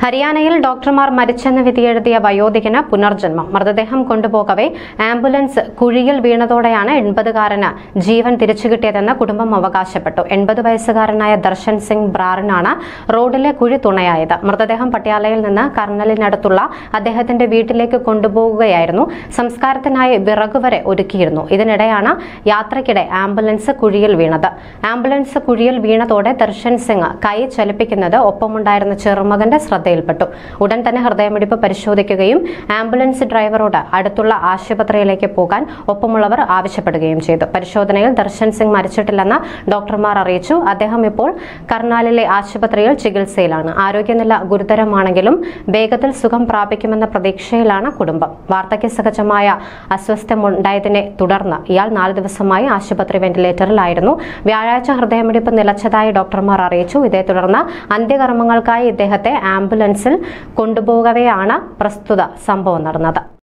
ഹരിയാനയിൽ ഡോക്ടർമാർ മരിച്ചെന്ന് വിധിയെഴുതിയ വയോധികന് പുനർജന്മം. മൃതദേഹം കൊണ്ടുപോകവെ ആംബുലൻസ് കുഴിയിൽ വീണതോടെയാണ് 80-കാരന് ജീവൻ തിരിച്ചുകിട്ടിയതെന്ന് കുടുംബം അവകാശപ്പെട്ടു. 80 വയസ്സുകാരനായ ദർശൻ സിംഗ് ബ്രാറിനാണ് റോഡിലെ കുഴി തുണയായത്. മൃതദേഹം പട്യാലയിൽ നിന്ന് കർണലിനടുത്തുള്ള അദ്ദേഹത്തിന്റെ വീട്ടിലേക്ക് കൊണ്ടുപോകുകയായിരുന്നു. സംസ്കാരത്തിനായി വിറക് വരെ ഒരുക്കിയിരുന്നു. ഇതിനിടെയാണ് യാത്രയ്ക്കിടെ ആംബുലൻസ് കുഴിയിൽ വീണത്. ആംബുലൻസ് കുഴിയിൽ വീണതോടെ ദർശൻ സിംഗ് കൈ ചലിപ്പിക്കുന്നത് ഒപ്പമുണ്ടായിരുന്ന ചെറുമകന്റെ ശ്രദ്ധയിൽപ്പെട്ടു. ഉടൻ തന്നെ ഹൃദയമിടിപ്പ് പരിശോധിക്കുകയും ആംബുലൻസ് ഡ്രൈവറോട് അടുത്തുള്ള ആശുപത്രിയിലേക്ക് പോകാൻ ഒപ്പമുള്ളവർ ആവശ്യപ്പെടുകയും ചെയ്തു. പരിശോധനയിൽ ദർശൻ സിംഗ് മരിച്ചിട്ടില്ലെന്ന് ഡോക്ടർമാർ അറിയിച്ചു. അദ്ദേഹം ഇപ്പോൾ കർണാലിലെ ആശുപത്രിയിൽ ചികിത്സയിലാണ്. ആരോഗ്യനില ഗുരുതരമാണെങ്കിലും വേഗത്തിൽ സുഖം പ്രാപിക്കുമെന്ന പ്രതീക്ഷയിലാണ് കുടുംബം. വാർദ്ധക്യ സഹജമായ അസ്വസ്ഥമുണ്ടായതിനെ തുടർന്ന് ഇയാൾ 4 ദിവസമായി ആശുപത്രി വെന്റിലേറ്ററിലായിരുന്നു. വ്യാഴാഴ്ച ഹൃദയമിടിപ്പ് നിലച്ചതായി ഡോക്ടർമാർ അറിയിച്ചു. ഇതേ തുടർന്ന് അന്ത്യകർമ്മങ്ങൾക്കായി ഇദ്ദേഹത്തെ ആംബുലൻസിൽ കൊണ്ടുപോകവെയാണ് പ്രസ്തുത സംഭവം നടന്നത്.